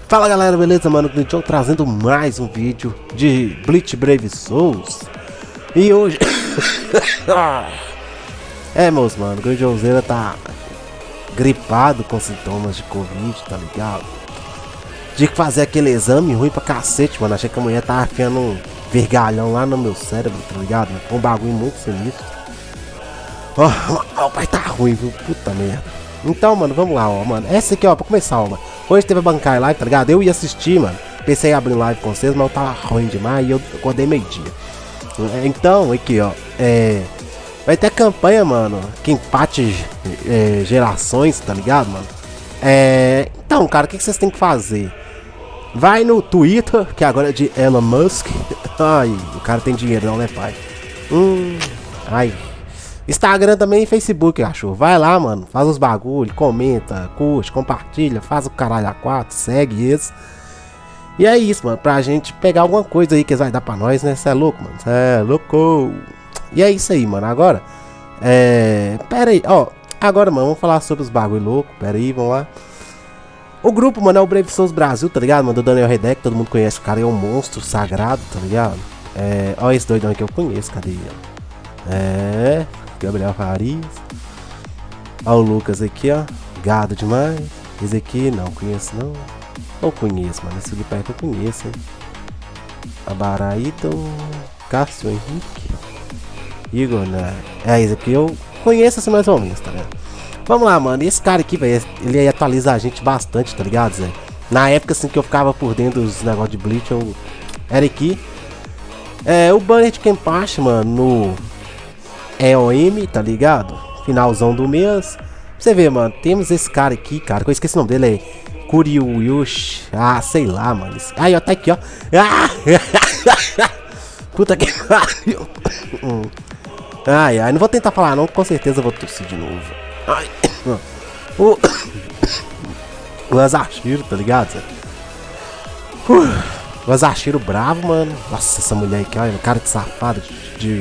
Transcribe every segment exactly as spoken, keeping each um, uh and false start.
Fala galera, beleza, mano? Estou trazendo mais um vídeo de Bleach Brave Souls. E hoje... é, meus mano, o Grandioseira tá gripado com sintomas de Covid, tá ligado? Tive que fazer aquele exame ruim pra cacete, mano. Achei que a mulher tava afiando um vergalhão lá no meu cérebro, tá ligado? Um bagulho muito sinistro. Ó, oh, o pai tá ruim, viu? Puta merda. Então, mano, vamos lá, ó, mano. Essa aqui, ó, pra começar, ó, mano. Hoje teve a Bankai Live, tá ligado? Eu ia assistir, mano. Pensei em abrir live com vocês, mas eu tava ruim demais e eu acordei meio-dia. Então, aqui, ó. É... Vai ter campanha, mano. Que empate é, gerações, tá ligado, mano? É... Então, cara, o que, que vocês têm que fazer? Vai no Twitter, que agora é de Elon Musk. Ai, o cara tem dinheiro, não, né, pai? Hum... Ai... Instagram também e Facebook, cachorro. Vai lá, mano. Faz os bagulho, comenta, curte, compartilha, faz o caralho a quatro, segue eles. E é isso, mano. Pra gente pegar alguma coisa aí que eles vai dar pra nós, né? Cê é louco, mano. Cê é louco. E é isso aí, mano. Agora, é... Pera aí, ó. Agora, mano, vamos falar sobre os bagulho louco. Pera aí, vamos lá. O grupo, mano, é o Brave Souls Brasil, tá ligado, mano? Do Daniel Redek, todo mundo conhece. O cara é um monstro sagrado, tá ligado? É... Ó esse doidão que eu conheço, cadê ele? É... Gabriel Farias. Ó o Lucas aqui, ó. Gado demais. Esse aqui, não conheço não. Não conheço, mano. Esse aqui que eu conheço, hein. Abaraíto. Cássio Henrique. Igor, né? É, esse aqui eu conheço assim mais ou menos, tá ligado? Vamos lá, mano. Esse cara aqui, velho, ele aí atualiza a gente bastante, tá ligado, Zé? Na época, assim, que eu ficava por dentro dos negócios de Bleach, eu era aqui. É, o banner de Kenpachi, mano, no... E O M, tá ligado? Finalzão do mês. Pra você ver, mano, temos esse cara aqui, cara, que eu esqueci o nome dele, é Kuryuyushi. Ah, sei lá, mano. Aí, ó, tá aqui, ó. Ah! Puta que pariu. Ai, ai, não vou tentar falar não, com certeza eu vou tossir de novo. Ai. O, o Azashiro, tá ligado? Uh, o Azashiro bravo, mano. Nossa, essa mulher aqui, olha, cara de safado de...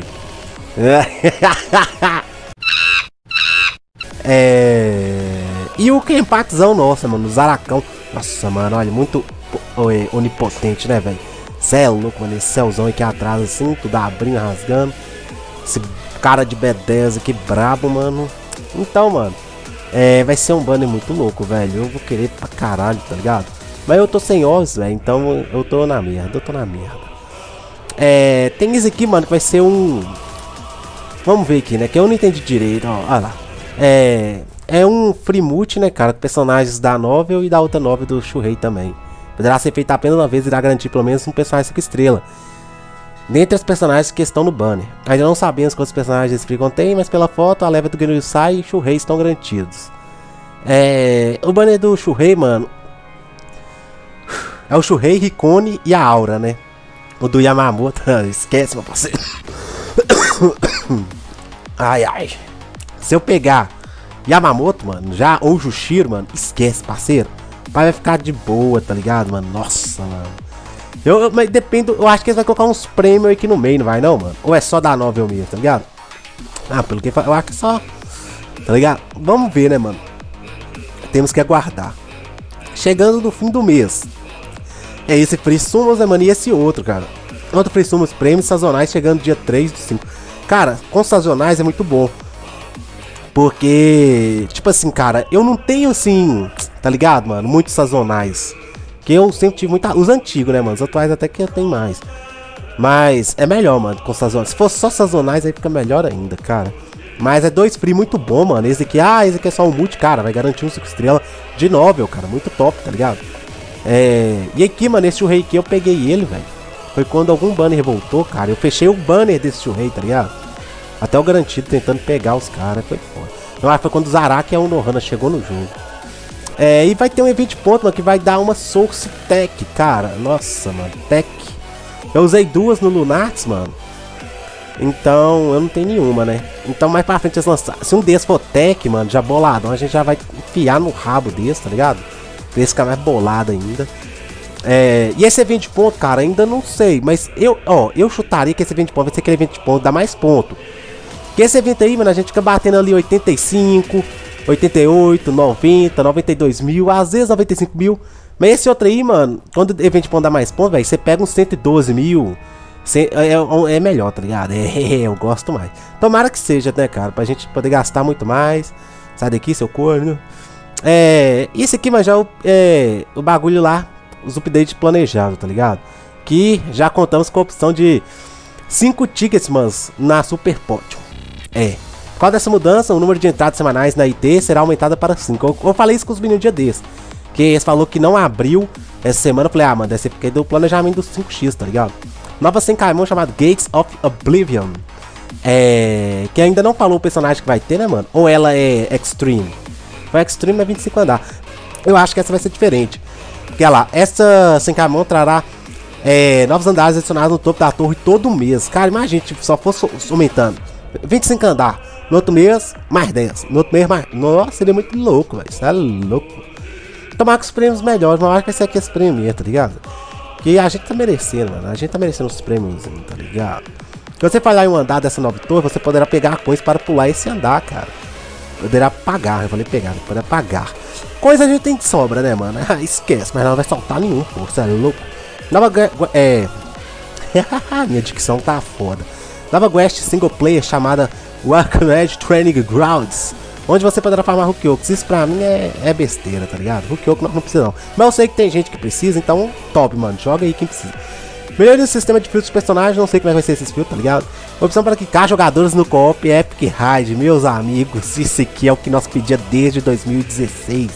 é... E o Kenpachizão, nossa, mano, o Zaracão. Nossa, mano, olha, muito onipotente, né, velho? Cê é louco, mano, esse céuzão aqui atrás, assim, tudo abrindo, rasgando. Esse cara de B dez aqui, brabo, mano. Então, mano, é, vai ser um banner muito louco, velho. Eu vou querer pra caralho, tá ligado? Mas eu tô sem olhos, velho, então eu tô na merda, eu tô na merda. É, tem isso aqui, mano, que vai ser um... Vamos ver aqui, né? Que eu não entendi direito, ó. Olha lá. É... É um free multi, né, cara? Com personagens da novel e da outra novel do Shuhei também. Poderá ser feito apenas uma vez e irá garantir pelo menos um personagem cinco estrelas. Dentre os personagens que estão no banner. Ainda não sabemos quantos personagens esse free contém, mas pela foto, a leva do Genryusai e Shuhei estão garantidos. É... O banner do Shuhei, mano... É o Shuhei, Hikone e a Aura, né? O do Yamamoto... Esquece, meu parceiro. Ai, ai. Se eu pegar Yamamoto, mano, já, ou Jushiro, mano, esquece, parceiro. O pai vai ficar de boa, tá ligado, mano? Nossa, mano. Eu, eu, mas depende, eu acho que eles vão colocar uns prêmios aqui no meio, não vai não, mano? Ou é só da novel mesmo, tá ligado? Ah, pelo que eu acho que só, tá ligado? Vamos ver, né, mano? Temos que aguardar. Chegando no fim do mês. É esse Free Summons, né, mano? E esse outro, cara. Outro Free Summons prêmios sazonais chegando dia três do cinco. Cara, com sazonais é muito bom. Porque, tipo assim, cara, eu não tenho assim, tá ligado, mano? Muitos sazonais. Que eu sempre tive muita... Os antigos, né, mano? Os atuais até que eu tenho mais. Mas é melhor, mano, com sazonais. Se fosse só sazonais, aí fica melhor ainda, cara. Mas é dois free muito bom, mano. Esse aqui, ah, esse aqui é só um multi, cara. Vai garantir um cinco estrelas de novel, cara. Muito top, tá ligado? É... E aqui, mano, esse Shuhei aqui, eu peguei ele, velho. Foi quando algum banner voltou, cara. Eu fechei o banner desse Shuhei, tá ligado? Até o garantido tentando pegar os caras. Foi foda. Não, foi quando o Zaraki e a Unohana chegou no jogo. É, e vai ter um evento ponto, mano, que vai dar uma Source Tech, cara. Nossa, mano, Tech. Eu usei duas no Lunarts, mano. Então, eu não tenho nenhuma, né? Então, mais pra frente eles lançaram. Se um desses for Tech, mano, já boladão, a gente já vai enfiar no rabo desse, tá ligado? Pra esse ficar mais bolado ainda. É, e esse evento de ponto, cara, ainda não sei. Mas eu, ó, eu chutaria que esse evento de ponto vai ser aquele evento de ponto, dá mais ponto. Que esse evento aí, mano, a gente fica batendo ali oitenta e cinco, oitenta e oito, noventa, noventa e dois mil, às vezes noventa e cinco mil. Mas esse outro aí, mano, quando o evento bom dá mais pontos, velho, você pega uns cento e doze mil. Cê, é, é, é melhor, tá ligado? É, eu gosto mais. Tomara que seja, né, cara? Pra gente poder gastar muito mais. Sai daqui, seu corno. É. Isso aqui, mas já é o bagulho lá. Os updates planejados, tá ligado? Que já contamos com a opção de cinco tickets, mans, na Super Potion. É. Por causa dessa mudança, o número de entradas semanais na I T será aumentada para cinco. Eu, eu falei isso com os meninos um dia desse. Que eles falou que não abriu essa semana. Eu falei, ah, mano, deve ser porque deu o planejamento dos cinco x, tá ligado? Nova Senkaimon chamado Gates of Oblivion. É. Que ainda não falou o personagem que vai ter, né, mano? Ou ela é Extreme? O Extreme é vinte e cinco andar. Eu acho que essa vai ser diferente. Porque, olha lá, essa Senkaimon trará é, novos andares adicionados no topo da torre todo mês. Cara, imagina, tipo, só fosse aumentando. vinte e cinco andar. No outro mês, mais dez. No outro mês, mais. Nossa, seria muito louco, velho. Isso é louco. Tomar com os prêmios melhores, mas eu acho que vai ser aqui esse prêmio mesmo, tá ligado? Que a gente tá merecendo, mano. A gente tá merecendo os prêmios, tá ligado? Se você falhar em um andar dessa nova torre, você poderá pegar coisas para pular esse andar, cara. Poderá pagar, eu falei pegar, poderá pagar. Coisa a gente tem de sobra, né, mano? Esquece, mas não vai soltar nenhum, pô. Você é louco? Nova é. Minha dicção tá foda. Nova quest single player chamada Warcraft Training Grounds, onde você poderá farmar Rukyokus. Isso pra mim é, é besteira, tá ligado? Rukyoku não, não precisa não. Mas eu sei que tem gente que precisa, então top, mano. Joga aí quem precisa. Melhoria do sistema de filtros de personagens, não sei como é que vai ser esses filtros, tá ligado? Opção para clicar jogadores no co-op Epic Raid, meus amigos. Isso aqui é o que nós pedíamos desde dois mil e dezesseis.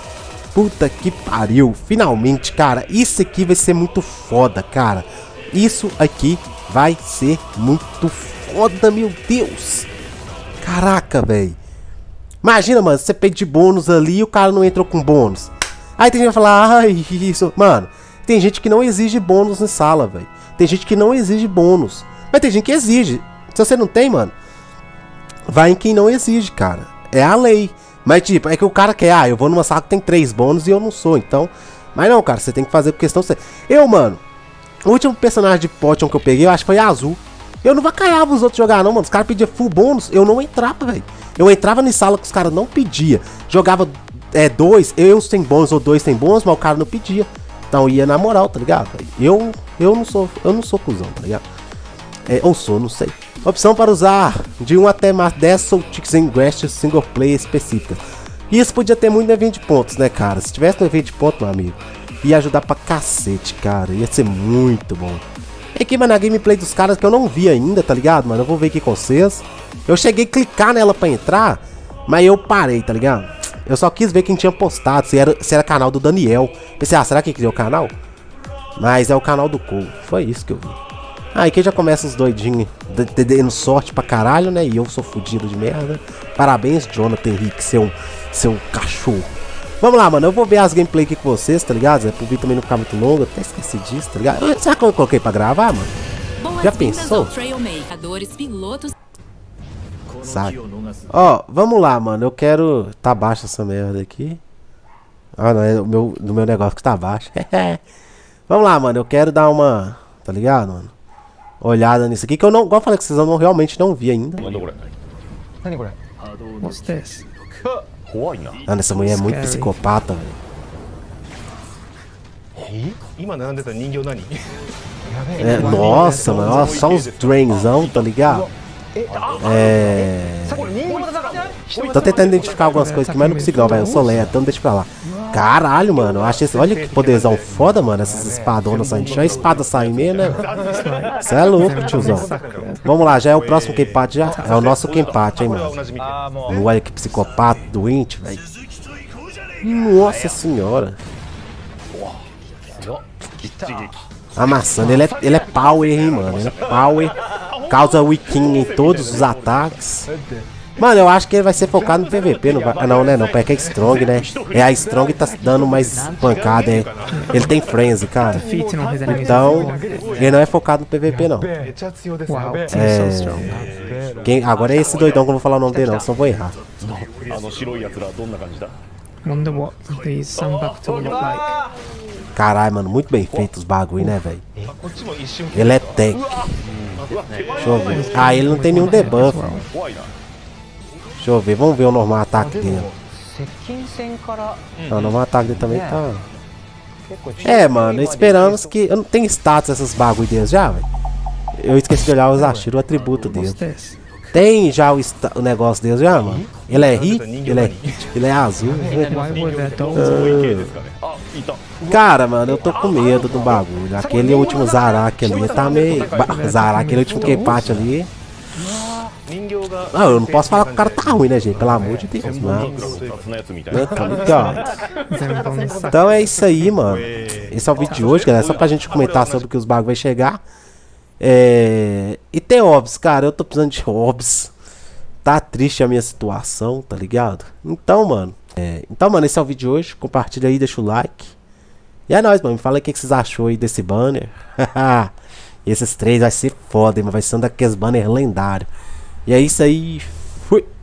Puta que pariu. Finalmente, cara. Isso aqui vai ser muito foda, cara. Isso aqui vai ser muito foda, meu Deus. Caraca, velho. Imagina, mano, você pede bônus ali e o cara não entrou com bônus. Aí tem gente que vai falar, ai, isso. Mano, tem gente que não exige bônus na sala, velho. Tem gente que não exige bônus. Mas tem gente que exige. Se você não tem, mano, vai em quem não exige, cara. É a lei. Mas tipo, é que o cara quer, ah, eu vou numa sala que tem três bônus e eu não sou, então. Mas não, cara, você tem que fazer por questão. Eu, mano, o último personagem de Potion que eu peguei, eu acho que foi azul. Eu não vacaiava os outros jogar, não, mano. Os caras pediam full bônus, eu não entrava, velho. Eu entrava em sala que os caras não pediam. Jogava é, dois, eu sem bônus ou dois sem bônus, mas o cara não pedia. Então ia na moral, tá ligado? Eu, eu não sou, eu não sou cuzão, tá ligado? É, ou sou, não sei. Opção para usar de um até mais dez Soul Tickets em quests single player específicas. Isso podia ter muito no evento de pontos, né, cara? Se tivesse no evento de pontos, meu amigo, ia ajudar pra cacete, cara. Ia ser muito bom. E aqui, mano, a gameplay dos caras que eu não vi ainda, tá ligado, mano? Eu vou ver aqui com vocês. Eu cheguei a clicar nela pra entrar, mas eu parei, tá ligado? Eu só quis ver quem tinha postado, se era, se era canal do Daniel. Pensei, ah, será que ele criou o canal? Mas é o canal do Cole. Foi isso que eu vi. Ah, aqui já começa os doidinhos dando sorte pra caralho, né? E eu sou fudido de merda. Parabéns, Jonathan Henrique, seu, seu cachorro. Vamos lá, mano. Eu vou ver as gameplay aqui com vocês, tá ligado? Zé? Pro vídeo também não ficar muito longo. Eu até esqueci disso, tá ligado? Será que eu coloquei pra gravar, mano? Já pensou? Sabe? Ó, vamos lá, mano. Eu quero. Tá baixa essa merda aqui. Ah, não, é o meu, do meu negócio que tá baixo. Vamos lá, mano. Eu quero dar uma. Tá ligado, mano? Olhada nisso aqui. Que eu não. Igual eu falei que vocês eu não, realmente não vi ainda. What's this? Mano, essa mulher é muito psicopata, velho. É, nossa, mano. Olha só os drainzão, tá ligado? É. Tô tentando identificar algumas coisas aqui, mas não consigo não, velho. Eu sou lento, então deixa pra lá. Caralho, mano. Eu achei esse... Olha que poderzão foda, mano. Essas espadonas saindo. Deixa a espada sair mesmo, né? Você é louco, tiozão. Vamos lá, já é o próximo Kenpachi já? É o nosso Kenpachi, hein, mano. Olha que psicopata, doente, velho. Nossa senhora. Amassando. Ele é, ele é power, hein, mano. Ele é power. Causa weaking em todos os ataques. Mano, eu acho que ele vai ser focado no P V P, não vai... Ah, não, né, não, porque é Strong, né? É, a Strong tá dando mais pancada, é. Ele tem frenzy, cara. Então, ele não é focado no P V P, não. É... Quem... Agora é esse doidão que eu não vou falar o nome dele, não, senão eu vou errar. Caralho, mano, muito bem feito os bagulho, né, velho? Ele é tech. Deixa eu ver. Ah, ele não tem nenhum debuff. Deixa eu ver, vamos ver o normal ataque dele. Não, o normal ataque dele também tá. É, mano, esperamos que... Eu não tenho status essas bagulho deles já, velho. Eu esqueci de olhar os Ashiro, o atributo deles. Tem já o, o negócio deles já, mano? Ele é ri, ele é, ele é azul. Ah, cara, mano, eu tô com medo do bagulho. Aquele último Zaraki ali tá meio... Zaraki, aquele último Kenpachi ali... Ah, eu não posso falar que o cara tá ruim, né, gente? Pelo amor de Deus, mano. Tá ligado? Então é isso aí, mano. Esse é o vídeo de hoje, galera. Só pra gente comentar sobre o que os bagulhos vai chegar. É... E tem Obs, cara. Eu tô precisando de Obs. Tá triste a minha situação, tá ligado? Então, mano. É... Então, mano, esse é o vídeo de hoje. Compartilha aí, deixa o like. E é nóis, mano. Me fala aí o que vocês achou aí desse banner. Esses três vai ser foda, mas vai ser um daqueles banners lendários. E é isso aí. Fui.